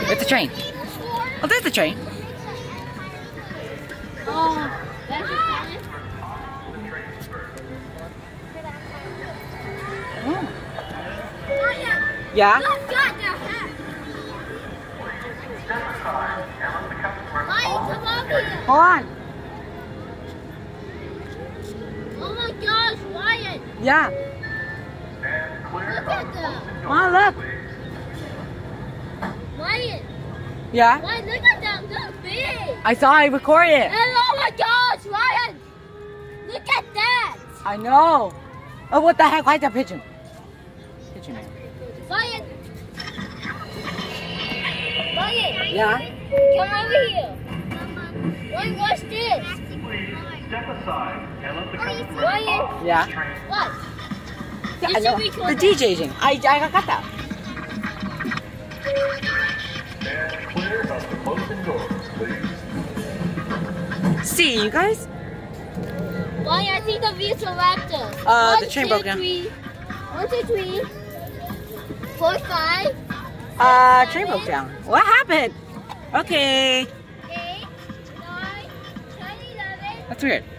It's a train. Oh, there's the train. Oh, that's a train. Oh. Yeah? Hold on. Oh my gosh, Ryan! Yeah. Look at them! Oh, look. Ryan! Yeah? Ryan, look at them! They're big! I saw I recorded it. And oh my gosh, Ryan! Look at that! I know. Oh, what the heck? Why is that pigeon? Pigeon man. Ryan! Ryan! Yeah? Come over here! Ryan, watch this! Step aside and let the customer Ryan! Yeah? What? Yeah, You I know. should record The DJing. I got that. stand clear of the closing doors, please. See you guys? Ryan, I think the Velociraptor. The train broke down. 1, 2, 3, 4, 5. Train broke down. What happened? Okay. 8, 9, 10, 11. That's weird.